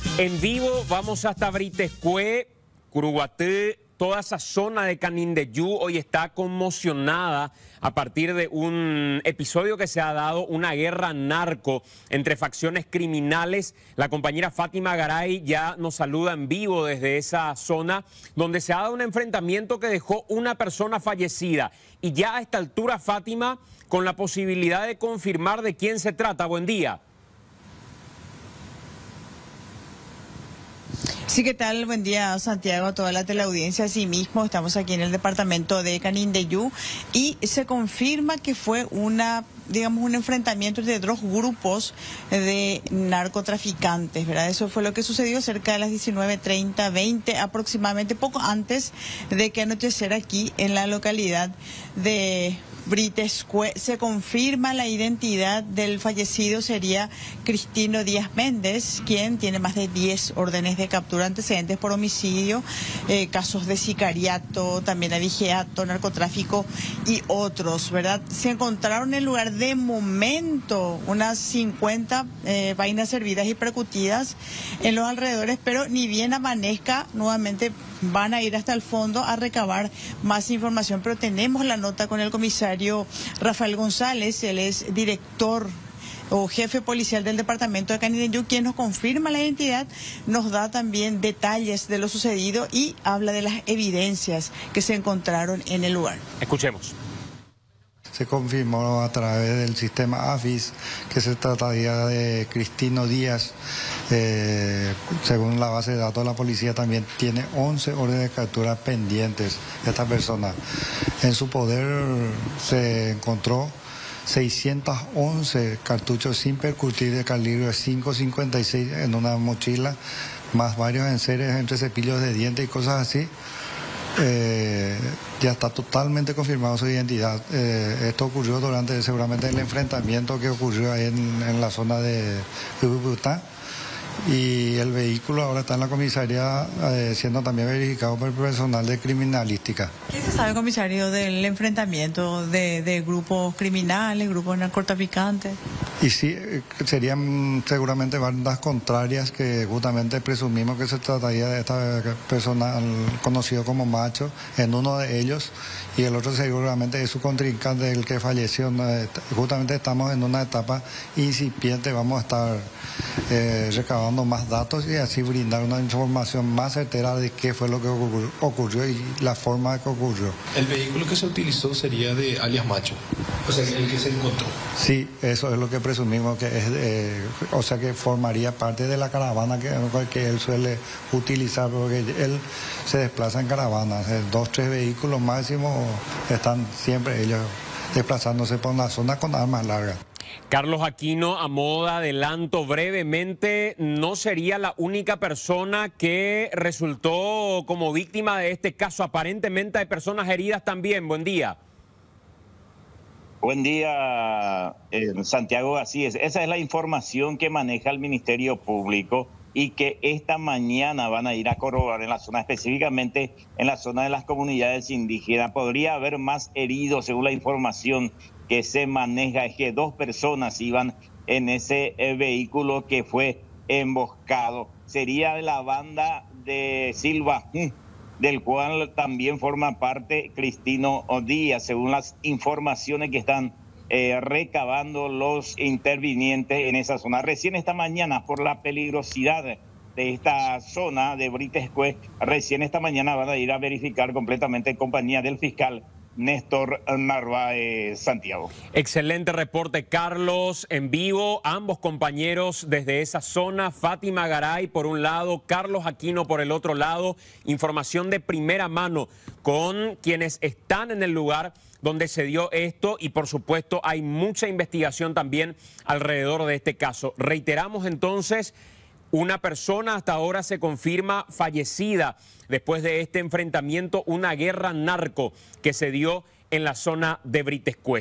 En vivo vamos hasta Britescue, Curuguaté, toda esa zona de Canindeyú hoy está conmocionada a partir de un episodio que se ha dado, una guerra narco entre facciones criminales. La compañera Fátima Garay ya nos saluda en vivo desde esa zona donde se ha dado un enfrentamiento que dejó una persona fallecida. Y ya a esta altura, Fátima, con la posibilidad de confirmar de quién se trata. Buen día. Sí, ¿qué tal? Buen día, Santiago, a toda la teleaudiencia. Así mismo, estamos aquí en el departamento de Canindeyú y se confirma que fue un enfrentamiento entre dos grupos de narcotraficantes, ¿verdad? Eso fue lo que sucedió cerca de las 19:30, 20 aproximadamente, poco antes de que anocheciera aquí en la localidad de Britescue. Se confirma la identidad del fallecido, sería Cristino Díaz Méndez, quien tiene más de 10 órdenes de captura, antecedentes por homicidio, casos de sicariato, también abigeato, narcotráfico y otros, ¿verdad? Se encontraron en el lugar de momento unas 50 vainas servidas y percutidas en los alrededores, pero ni bien amanezca, nuevamente van a ir hasta el fondo a recabar más información. Pero tenemos la nota con el comisario Rafael González, él es director o jefe policial del departamento de Canindeyú, quien nos confirma la identidad, nos da también detalles de lo sucedido y habla de las evidencias que se encontraron en el lugar. Escuchemos. Se confirmó a través del sistema AFIS que se trataría de Cristino Díaz. Según la base de datos, la policía también tiene 11 órdenes de captura pendientes de esta persona. En su poder se encontró 611 cartuchos sin percutir de calibre 5.56 en una mochila, más varios enseres entre cepillos de dientes y cosas así. Ya está totalmente confirmado su identidad. Esto ocurrió durante seguramente el enfrentamiento que ocurrió ahí en la zona de Cúcuta. Y el vehículo ahora está en la comisaría siendo también verificado por el personal de criminalística. ¿Qué se sabe, comisario, del enfrentamiento de grupos criminales, grupos narcotraficantes? Y sí, serían seguramente bandas contrarias que justamente presumimos que se trataría de esta persona conocido como Macho, en uno de ellos, y el otro seguramente es su contrincante, el que falleció. Justamente estamos en una etapa incipiente, vamos a estar recabando más datos y así brindar una información más certera de qué fue lo que ocurrió y la forma que ocurrió. El vehículo que se utilizó sería de alias Macho, o sea, el que se encontró. Sí, eso es lo que presumimos que es, o sea que formaría parte de la caravana que él suele utilizar, porque él se desplaza en caravanas, 2, 3 vehículos máximo están siempre ellos desplazándose por una zona con armas largas. Carlos Aquino, a modo de adelanto brevemente, no sería la única persona que resultó como víctima de este caso. Aparentemente hay personas heridas también. Buen día. Buen día, Santiago. Así es. Esa es la información que maneja el Ministerio Público y que esta mañana van a ir a corroborar en la zona, específicamente en la zona de las comunidades indígenas. Podría haber más heridos, según la información que se maneja. Es que 2 personas iban en ese vehículo que fue emboscado. Sería de la banda de Silva, del cual también forma parte Cristino Díaz, según las informaciones que están recabando los intervinientes en esa zona. Recién esta mañana, por la peligrosidad de esta zona de Britescue, recién esta mañana van a ir a verificar completamente en compañía del fiscal Néstor Narváez, Santiago. Excelente reporte, Carlos, en vivo, ambos compañeros desde esa zona, Fátima Garay por un lado, Carlos Aquino por el otro lado, información de primera mano con quienes están en el lugar donde se dio esto y por supuesto hay mucha investigación también alrededor de este caso. Reiteramos entonces, una persona hasta ahora se confirma fallecida después de este enfrentamiento, una guerra narco que se dio en la zona de Britescue.